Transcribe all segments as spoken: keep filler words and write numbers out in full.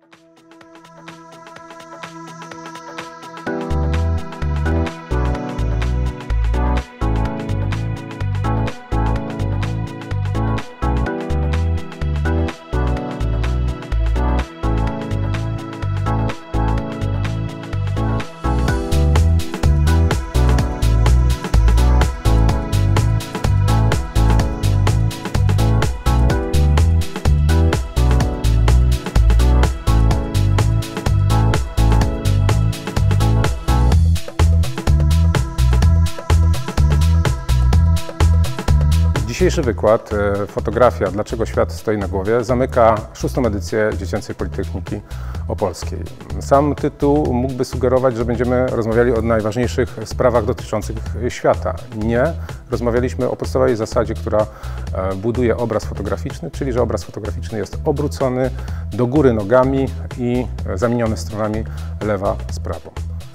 Dzisiejszy wykład Fotografia, dlaczego świat stoi na głowie zamyka szóstą edycję Dziecięcej Politechniki Opolskiej. Sam tytuł mógłby sugerować, że będziemy rozmawiali o najważniejszych sprawach dotyczących świata. Nie. Rozmawialiśmy o podstawowej zasadzie, która buduje obraz fotograficzny, czyli że obraz fotograficzny jest obrócony do góry nogami i zamieniony stronami lewa z prawą.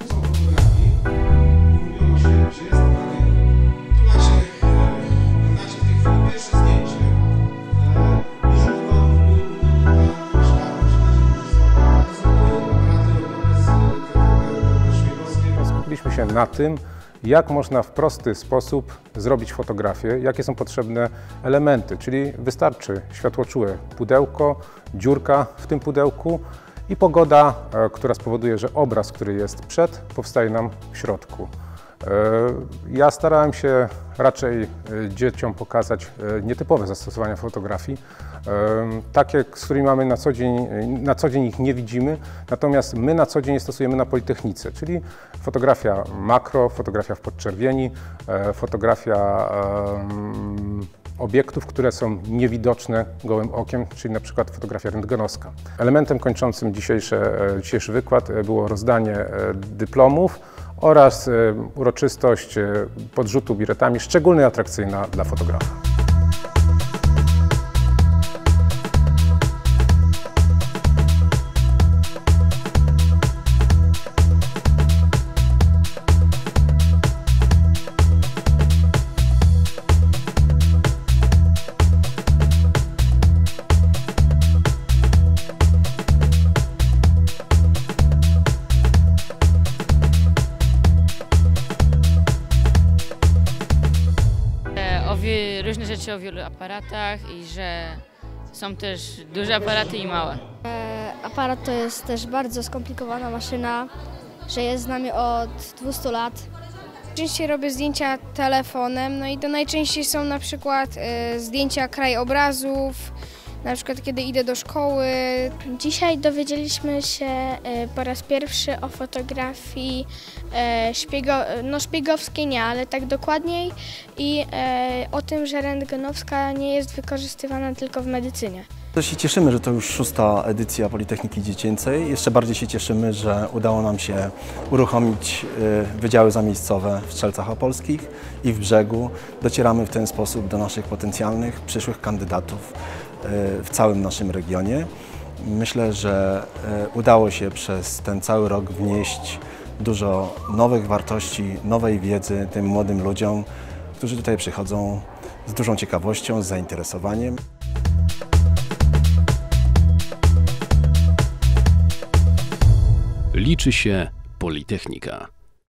Skupiliśmy się na tym, jak można w prosty sposób zrobić fotografię, jakie są potrzebne elementy, czyli wystarczy światłoczułe pudełko, dziurka w tym pudełku i pogoda, która spowoduje, że obraz, który jest przed, powstaje nam w środku. Ja starałem się raczej dzieciom pokazać nietypowe zastosowania fotografii, takie, z którymi mamy na co dzień, na co dzień ich nie widzimy, natomiast my na co dzień je stosujemy na Politechnice, czyli fotografia makro, fotografia w podczerwieni, fotografia obiektów, które są niewidoczne gołym okiem, czyli na przykład fotografia rentgenowska. Elementem kończącym dzisiejszy, dzisiejszy wykład było rozdanie dyplomów oraz uroczystość podrzutu biletami, szczególnie atrakcyjna dla fotografa. Różne rzeczy o wielu aparatach i że są też duże aparaty i małe. E, aparat to jest też bardzo skomplikowana maszyna, że jest z nami od dwustu lat. Częściej robię zdjęcia telefonem, no i to najczęściej są na przykład e, zdjęcia krajobrazów, na przykład kiedy idę do szkoły. Dzisiaj dowiedzieliśmy się po raz pierwszy o fotografii szpiego, no szpiegowskiej nie, ale tak dokładniej i o tym, że rentgenowska nie jest wykorzystywana tylko w medycynie. Bardzo się cieszymy, że to już szósta edycja Politechniki Dziecięcej. Jeszcze bardziej się cieszymy, że udało nam się uruchomić wydziały zamiejscowe w Strzelcach Opolskich i w Brzegu. Docieramy w ten sposób do naszych potencjalnych, przyszłych kandydatów w całym naszym regionie. Myślę, że udało się przez ten cały rok wnieść dużo nowych wartości, nowej wiedzy tym młodym ludziom, którzy tutaj przychodzą z dużą ciekawością, z zainteresowaniem. Liczy się Politechnika.